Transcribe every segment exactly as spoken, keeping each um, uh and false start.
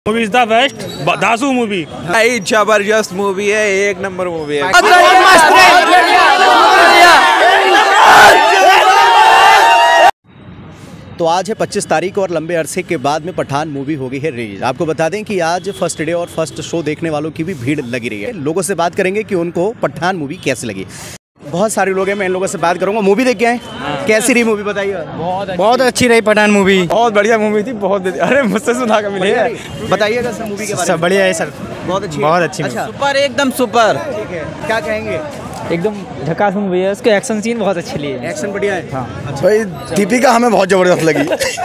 Movie is the best. दासू movie भाई जबरदस्त मूवी है, एक नंबर मूवी है। तो आज है पच्चीस तारीख और लंबे अरसे के बाद में पठान मूवी हो गई है रिलीज। आपको बता दें कि आज फर्स्ट डे और फर्स्ट शो देखने वालों की भी भीड़ लगी रही है। लोगों से बात करेंगे कि उनको पठान मूवी कैसी लगी। बहुत सारे लोग हैं, मैं इन लोगों से बात करूंगा। मूवी देख के आए, कैसी रही मूवी बताइए। बहुत बहुत अच्छी रही पठान मूवी, बहुत बढ़िया मूवी थी। बहुत अरे मुझसे सुना कर मिली है। बताइएगा सर मूवी के बारे सब में। बढ़िया है सर, बहुत अच्छी बहुत अच्छी अच्छा सुपर, एकदम सुपर। ठीक है, क्या कहेंगे। एकदम झकास मूवी है। उसके एक्शन सीन बहुत अच्छे लिए, एक्शन बढ़िया है। हाँ अच्छा भाई दीपिका हमें बहुत जबरदस्त लगी।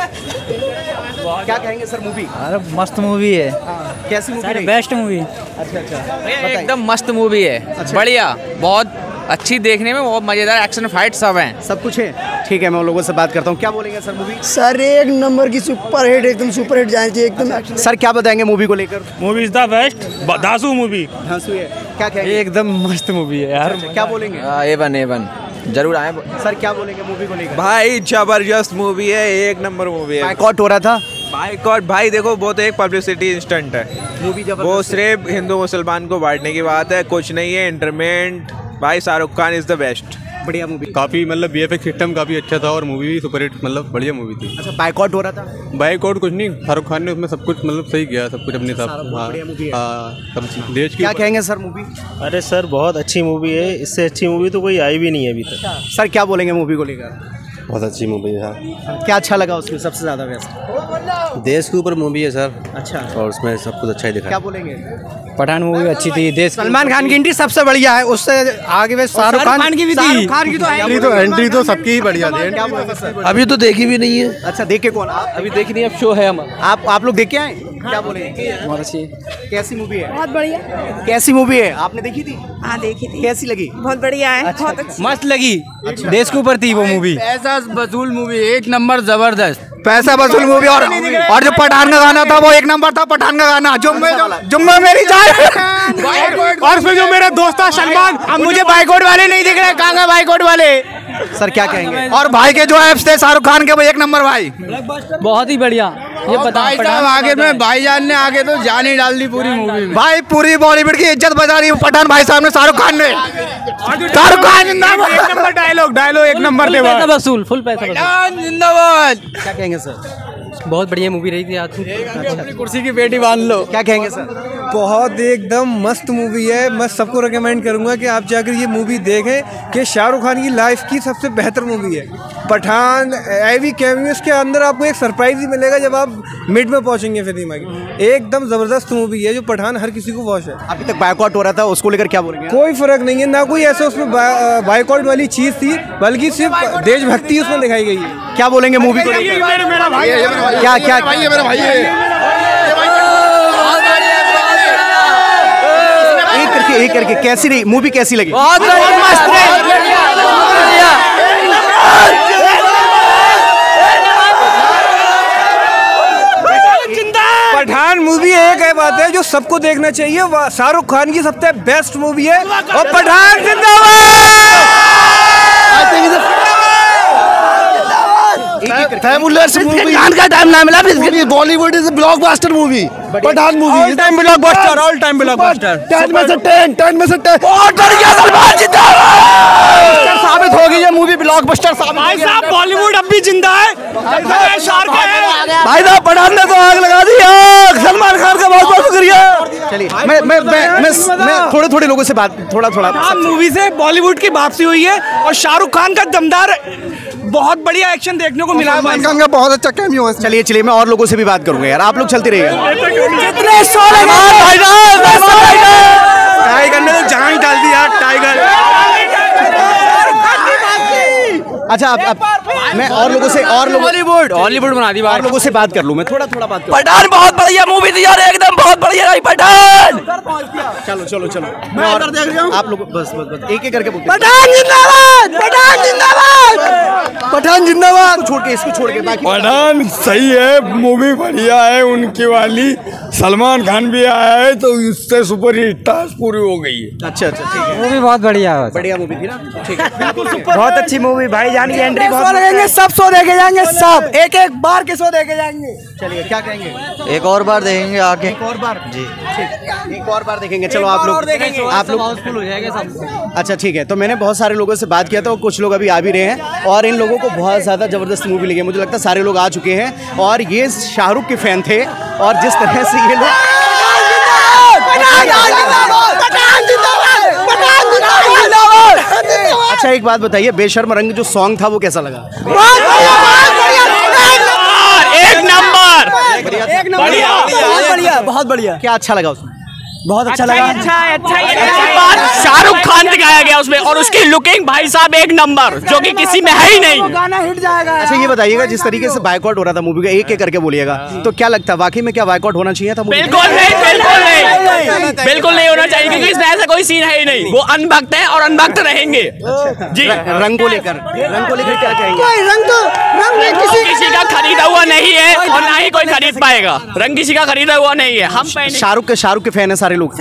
क्या कहेंगे सर मूवी। अरे मस्त मूवी है, कैसी मूवी रही। Best movie. अच्छा अच्छा एकदम मस्त मूवी है। अच्छा। बढ़िया, बहुत अच्छी, देखने में बहुत मजेदार, एक्शन फाइट सब हैं। सब कुछ है। ठीक है, मैं उन लोगों से बात करता हूँ। क्या बोलेंगे सर मूवी। सर एक नंबर की सुपर हिट, एकदम सुपर हिट जानी चाहिए एकदम। सर क्या बताएंगे मूवी को लेकर। Movie is the best. दासू मूवी हंसू है, क्या कहेंगे। एकदम मस्त मूवी है यार। अच्छा, क्या बोलेंगे एवन एवन जरूर आए। सर, क्या बोलेंगे मूवी को लेकर। भाई जबरदस्त मूवी है, एक नंबर मूवी है। बायकॉट हो रहा था बाइकआउट भाई, देखो वो तो एक पब्लिसिटी इंस्टेंट है। मूवी वो जबरदस्त। सिर्फ हिंदू मुसलमान को बांटने की बात है, कुछ नहीं है। एंटरटेनमेंट भाई, Shahrukh Khan is the best. बढ़िया मूवी। काफ़ी मतलब वीएफएक्स सिस्टम काफ़ी अच्छा था और मूवी भी सुपर हिट, मतलब बढ़िया मूवी थी। अच्छा, बायकॉट हो रहा था। बाइकआउट कुछ नहीं, शाहरुख खान ने उसमें सब कुछ मतलब सही किया, सब कुछ अपने हिसाब सारा से। बहुत हाँ बढ़िया मूवी है। हाँ, सब देश की। क्या कहेंगे सर मूवी। अरे सर बहुत अच्छी मूवी है, इससे अच्छी मूवी तो कोई आई भी नहीं है अभी तक। सर क्या बोलेंगे मूवी को लेकर। बहुत अच्छी मूवी है। क्या अच्छा लगा उसमें सबसे ज्यादा वैसे। देश के ऊपर मूवी है सर, अच्छा, और उसमें सब कुछ अच्छा ही दिखा। क्या बोलेंगे। पठान मूवी अच्छी थी। देश सलमान खान की एंट्री सबसे बढ़िया है, उससे आगे में शाहरुख खान की भी थी। शाहरुख खान की तो है। एंट्री तो एंट्री तो सबकी ही बढ़िया थी। क्या बोलेंगे सर। अभी तो देखी भी नहीं है। अच्छा, देख के कौन आप। अभी देखनी है, अब शो है हम। आप आप लोग देख के आए। क्या बोलेंगे। बहुत अच्छी। कैसी मूवी है। बहुत बढ़िया। कैसी मूवी है, आपने देखी थी। हाँ देखी थी। कैसी लगी। बहुत बढ़िया है। अच्छा, बहुत अच्छी। मस्त लगी। देश के ऊपर थी वो मूवी। ऐसा वसूल मूवी, एक नंबर जबरदस्त। पैसा वसूल मूवी। और और जो पठान का गाना था वो एक नंबर था। पठान का गाना जुम्मे जुम्मे मेरी जान। और उसमें जो मेरा दोस्त था सलमान, अब मुझे बाइकआउट वाले नहीं दिख रहे, कहाँ गए बाइकआउट वाले। सर क्या कहेंगे। और भाई के जो एप्स थे शाहरुख खान के, वो एक नंबर भाई। बहुत ही बढ़िया। ये पता आगे में भाईजान ने आगे तो जान ही डाल दी पूरी मूवी में। भाई पूरी बॉलीवुड की इज्जत बचा रही है पठान भाई साहब ने, शाहरुख खान ने। शाहरुख खान जिंदाबाद। एक नंबर डायलॉग डायलॉग एक नंबर थे। पैसा वसूल, फुल पैसा वसूल। जिंदाबाद। क्या कहेंगे सर। बहुत बढ़िया मूवी रही थी। आज अपनी कुर्सी की पेटी बांध लो। क्या कहेंगे सर। बहुत एकदम मस्त मूवी है। मैं सबको रेकमेंड करूंगा कि आप जाकर ये मूवी देखें कि शाहरुख खान की लाइफ की सबसे बेहतर मूवी है पठान। एवी कैमियोस के अंदर आपको एक सरप्राइज ही मिलेगा जब आप मिड में पहुंचेंगे फिल्म की। एकदम जबरदस्त मूवी है जो पठान हर किसी को वॉच है। अभी तक बायकॉट हो रहा था, उसको लेकर क्या बोलेंगे। कोई फर्क नहीं है, ना कोई ऐसा उसमें बायकॉट वाली चीज थी, बल्कि सिर्फ देशभक्ति उसमें दिखाई गई है। क्या बोलेंगे मूवी को लेकर। क्या क्या भाई मेरा भाई है। एक करके एक करके कैसी रही मूवी, कैसी लगी। बहुत मस्त पठान मूवी एक है बात है जो सबको देखना चाहिए। शाहरुख खान की सबसे बेस्ट मूवी है और पठान का टाइम ना मिला Bollywood is blockbuster movie. Pathaan movie all time blockbuster, all time blockbuster. Ten में से टेन, टेन में से टेन। साबित हो गई ये मूवी ब्लॉकबस्टर साबित। भाई साहब बॉलीवुड अब भी जिंदा है। भाई साहब पठान ने तो आग लगा दी। सलमान खान का बहुत बहुत शुक्रिया। चलिए, मैं मैं मैं मैं मैं थोड़े थोड़े लोगों से बात थोड़ा थोड़ा मूवी से बॉलीवुड की वापसी हुई है और शाहरुख खान का दमदार बहुत बढ़िया एक्शन देखने को मिला। सलमान खान का बहुत अच्छा कैमियो है। चलिए चलिए, मैं और लोगों से भी बात करूंगा यार, आप लोग चलते रहिएगा। टाइगर ने तो जान ही डाल दी यार, टाइगर। अच्छा, अब अब मैं और लोगों से और लोगों हॉलीवुड हॉलीवुड बना दी और लोगों से बात कर लूं। मैं थोड़ा थोड़ा बात करूं। पठान बहुत बढ़िया मूवी थी यार, एकदम बहुत बढ़िया रही पठान। चलो चलो चलो, मैं और आप लोग बस बस बस एक एक करके बोलते हैं। पठान जिंदाबाद, पठान जिंदाबाद, पठान जिंदाबाद। छोड़ के इसको छोड़ के बाकी पठान सही है, मूवी बढ़िया है उनकी वाली। सलमान खान भी आया है तो उससे सुपर हिट टास्क पूरी हो गई है। अच्छा अच्छा, ठीक है। मूवी बहुत बढ़िया है, बढ़िया मूवी थी ना। ठीक है, बहुत अच्छी मूवी। भाई जान की एंट्री बहुत देखेंगे, सब शो देखे जाएंगे, सब एक एक बार के शो देखे जाएंगे। चलिए, क्या कहेंगे? एक और बार देखेंगे आके। एक और बार जी ठीक, एक और बार देखेंगे। चलो आप लोग आप लोग हाउसफुल हो जाएगा सब। अच्छा ठीक है, तो मैंने बहुत सारे लोगों से बात किया था और कुछ लोग अभी आ भी रहे हैं और इन लोगों को बहुत ज़्यादा ज़बरदस्त मूवी लगी है। मुझे लगता है सारे लोग आ चुके हैं और ये शाहरुख के फ़ैन थे और जिस तरह से ये लोग अच्छा एक बात बताइए, बेशर्म रंग जो सॉन्ग था वो कैसा लगा? एक नंबर, एक नंबर, बहुत बढ़िया, बहुत बढ़िया। क्या अच्छा लगा उसमें? बहुत अच्छा लगा। अच्छा अच्छा शाहरुख खान दिखाया गया उसमें और उसकी लुकिंग भाई साहब एक नंबर, जो कि किसी में है ही नहीं। गाना हिट जाएगा। अच्छा ये बताइएगा, जिस तरीके से बायकॉट हो रहा था मूवी का, एक एक करके बोलिएगा, तो क्या लगता है वाकई में क्या बायकॉट होना चाहिए था? बिल्कुल नहीं, बिल्कुल नहीं, बिल्कुल नहीं होना चाहिए, क्योंकि इसमें ऐसा कोई सीन है ही नहीं। वो अनभक्त है और अनभक्त रहेंगे जी। रंग को लेकर रंग को लेकर क्या कहेंगे? रंग तो रंग किसी किसी का खरीदा हुआ नहीं है और ना ही कोई खरीद पाएगा। रंग किसी का खरीदा हुआ नहीं है। हम शाहरुख के शाहरुख के फैन है सारे लोग।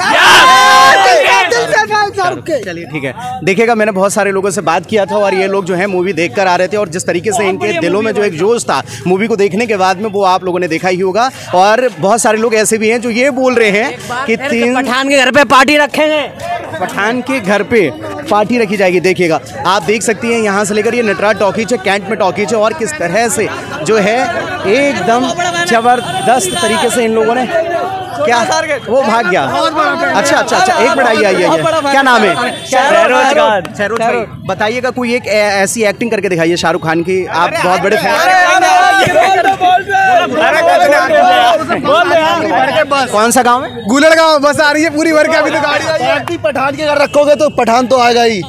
चलिए ठीक है, देखिएगा मैंने बहुत सारे लोगों से बात किया था और ये लोग जो है मूवी देखकर आ रहे थे और जिस तरीके से इनके दिलों में जो एक जोश था मूवी को देखने के बाद में, वो आप लोगों ने देखा ही होगा। और बहुत सारे लोग ऐसे भी हैं जो ये बोल रहे हैं कि तीन पठान के घर पे पार्टी रखेंगे। पठान के घर पे पार्टी रखी जाएगी। देखिएगा, आप देख सकती हैं यहाँ से लेकर ये नटराज टॉकीज है, कैंट में टॉकीज है और किस तरह से जो है एकदम जबरदस्त तरीके से इन लोगों ने क्या वो भाग गया। अच्छा अच्छा अच्छा एक मिनट, आइए आइए, क्या नाम है? सरोज खान। सरोज भाई बताइएगा, कोई एक ऐसी एक्टिंग करके दिखाइए शाहरुख खान की, आप बहुत बड़े फैन। कौन सा गांव है? गुलड़ गाँव। बस आ रही है पूरी भर के, अभी तो गाड़ी आई है। पार्टी पठान के घर रखोगे तो पठान तो आएगा ही।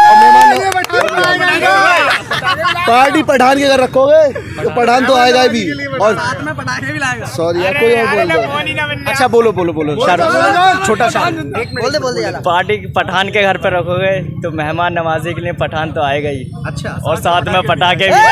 पार्टी पठान के घर रखोगे तो पठान तो आएगा ही भी। और सॉरी यार, कोई और बोल दो। अच्छा बोलो बोलो बोलो शाहरुख, छोटा शाहरुख बोल दे बोल दे यार। पार्टी पठान के घर पे रखोगे तो मेहमान नवाजी के लिए पठान तो आएगा ही। अच्छा, और साथ में पटाखे भी।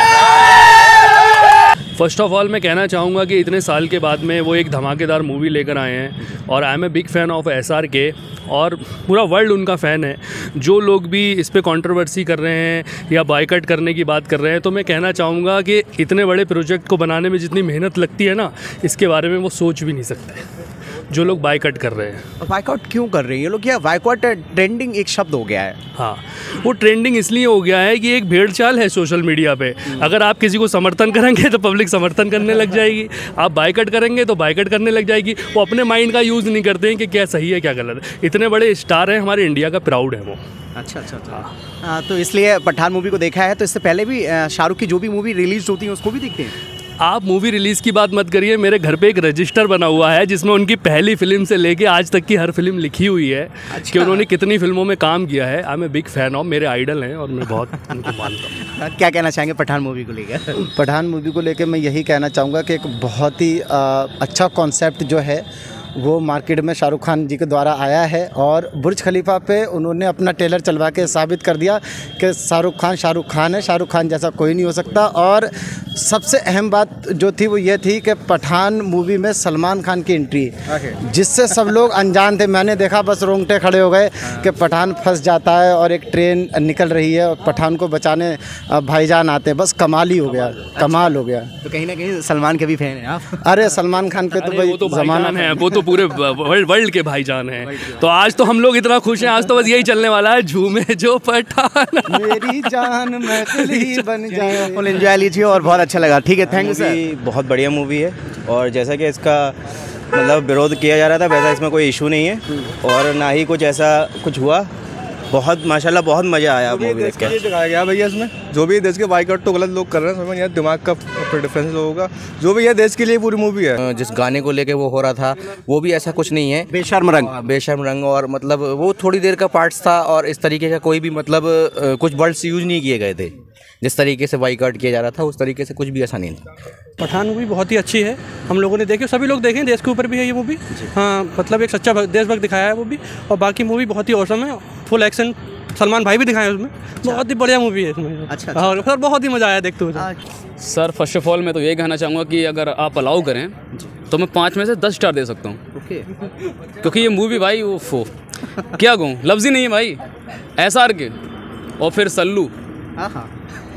फर्स्ट ऑफ ऑल मैं कहना चाहूँगा कि इतने साल के बाद में वो एक धमाकेदार मूवी लेकर आए हैं और I am a big fan of S R K और पूरा वर्ल्ड उनका फ़ैन है। जो लोग भी इस पे कंट्रोवर्सी कर रहे हैं या बायकट करने की बात कर रहे हैं, तो मैं कहना चाहूँगा कि इतने बड़े प्रोजेक्ट को बनाने में जितनी मेहनत लगती है ना, इसके बारे में वो सोच भी नहीं सकते जो लोग बायकट कर रहे हैं। बायकॉट क्यों कर रहे हैं ये लोग? क्या बायकॉट ट्रेंडिंग एक शब्द हो गया है? हाँ, वो ट्रेंडिंग इसलिए हो गया है कि एक भेड़चाल है सोशल मीडिया पे। अगर आप किसी को समर्थन करेंगे तो पब्लिक समर्थन करने लग जाएगी, आप बायकट करेंगे तो बायकट करने लग जाएगी। वो अपने माइंड का यूज़ नहीं करते हैं कि क्या सही है क्या गलत है। इतने बड़े स्टार हैं, हमारे इंडिया का प्राउड है वो। अच्छा अच्छा अच्छा हाँ, तो इसलिए पठान मूवी को देखा है। तो इससे पहले भी शाहरुख की जो भी मूवी रिलीज होती है उसको भी देखते हैं आप? मूवी रिलीज़ की बात मत करिए, मेरे घर पे एक रजिस्टर बना हुआ है जिसमें उनकी पहली फिल्म से लेके आज तक की हर फिल्म लिखी हुई है। अच्छा। कि उन्होंने कितनी फिल्मों में काम किया है। I am a big fan of, मेरे आइडल हैं और मैं बहुत उनको मानता हूँ। क्या कहना चाहेंगे पठान मूवी को लेकर? पठान मूवी को लेकर मैं यही कहना चाहूँगा कि एक बहुत ही आ, अच्छा कॉन्सेप्ट जो है वो मार्केट में शाहरुख खान जी के द्वारा आया है और बुर्ज खलीफा पे उन्होंने अपना ट्रेलर चलवा के साबित कर दिया कि शाहरुख खान शाहरुख खान है, शाहरुख खान जैसा कोई नहीं हो सकता। और सबसे अहम बात जो थी वो ये थी कि पठान मूवी में सलमान खान की एंट्री, जिससे सब लोग अनजान थे। मैंने देखा बस रोंगटे खड़े हो गए कि पठान फंस जाता है और एक ट्रेन निकल रही है और पठान को बचाने भाईजान आते हैं। बस कमाल ही हो गया, कमाल हो गया। तो कहीं ना कहीं सलमान के भी फैन हैं आप? अरे सलमान खान पे तो भाई जमाना है, वो तो पूरे वर्ल्ड वर्ल्ड के भाईजान हैं। तो आज तो हम लोग इतना खुश हैं, आज तो बस यही चलने वाला है, झूमे जो पठान मेरी जान महफिल बन जाए। फुल एंजॉय लीजिए और बहुत अच्छा लगा। ठीक है, थैंक यू सर। बहुत बढ़िया मूवी है और जैसा कि इसका मतलब विरोध किया जा रहा था वैसा इसमें कोई इशू नहीं है और ना ही कुछ ऐसा कुछ हुआ। बहुत माशाल्लाह बहुत मज़ा आया मूवी देख के। दिखाया गया भैया इसमें, जो भी देश के बाइकआउट तो गलत लोग कर रहे हैं, समझ यार दिमाग का डिफरेंस लोगों का, जो भी है देश के लिए पूरी मूवी है। जिस गाने को लेके वो हो रहा था वो भी ऐसा कुछ नहीं है, बेशर्म रंग बेशर्म रंग और मतलब वो थोड़ी देर का पार्ट्स था और इस तरीके का कोई भी मतलब कुछ वर्ड्स यूज नहीं किए गए थे। जिस तरीके से बाइकआउट किया जा रहा था उस तरीके से कुछ भी ऐसा नहीं था। पठान मूवी बहुत ही अच्छी है, हम लोगों ने देखी, सभी लोग देखें, देश के ऊपर भी है ये मूवी। हाँ, मतलब एक सच्चा देशभक्त दिखाया है वो भी, और बाकी मूवी बहुत ही औसम है, फुल एक्शन, सलमान भाई भी दिखाए उसमें। अच्छा। बहुत ही बढ़िया मूवी है इसमें। अच्छा, अच्छा। और सर बहुत ही मज़ा आया देखते हुए। सर फर्स्ट ऑफ ऑल मैं तो ये कहना चाहूँगा कि अगर आप अलाउ करें तो मैं पाँच में से दस स्टार दे सकता हूँ। ओके। क्योंकि ये मूवी भाई वो फो क्या कहूँ, लफ्ज़ ही नहीं है भाई। एस आर के और फिर सल्लू,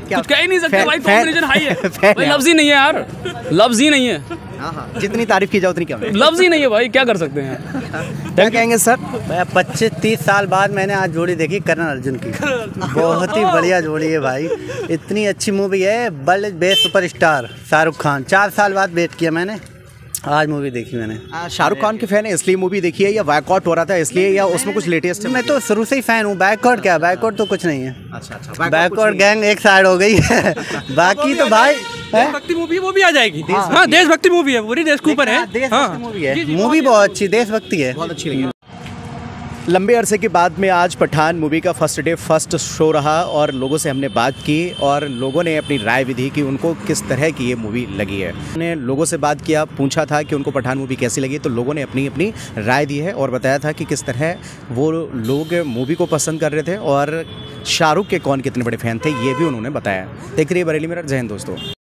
कुछ कह ही नहीं सकते फैन- भाई, फैन- कॉम्बिनेशन हाई है फैन भाई, है। लफ्ज ही नहीं है यार, लफ्ज ही नहीं है, हाँ हाँ, जितनी तारीफ की जाए उतनी कम है। लफ्ज ही नहीं है भाई, क्या कर सकते हैं। क्या कहेंगे सर? पच्चीस तीस साल बाद मैंने आज जोड़ी देखी करण अर्जुन की, बहुत ही बढ़िया जोड़ी है भाई, इतनी अच्छी मूवी है। World best superstar Shah Rukh Khan, चार साल बाद वेट किया मैंने, आज मूवी देखी मैंने। आ, शाहरुख खान के फैन है इसलिए मूवी देखी है, या बैकआउट हो रहा था इसलिए, या उसमें कुछ लेटेस्ट है? मैं तो शुरू से ही फैन हूँ। बैकआउट क्या, बैकआउट तो कुछ नहीं है। अच्छा अच्छा, बैकआउट गैंग एक साइड हो गई है बाकी तो भाई देशभक्ति मूवी वो भी आ जाएगी। हाँ देशभक्ति मूवी है, पूरी देश के ऊपर है। देशभक्ति मूवी है, मूवी बहुत अच्छी देशभक्ति है, बहुत अच्छी लगी। लंबे अरसे के बाद में आज पठान मूवी का फर्स्ट डे फर्स्ट शो रहा और लोगों से हमने बात की और लोगों ने अपनी राय भी दी कि उनको किस तरह की ये मूवी लगी है। हमने लोगों से बात किया, पूछा था कि उनको पठान मूवी कैसी लगी, तो लोगों ने अपनी अपनी राय दी है और बताया था कि किस तरह वो लोग मूवी को पसंद कर रहे थे और शाहरुख के कौन कितने बड़े फ़ैन थे ये भी उन्होंने बताया। देख रही है बरेली मेरा। जय हिंद दोस्तों।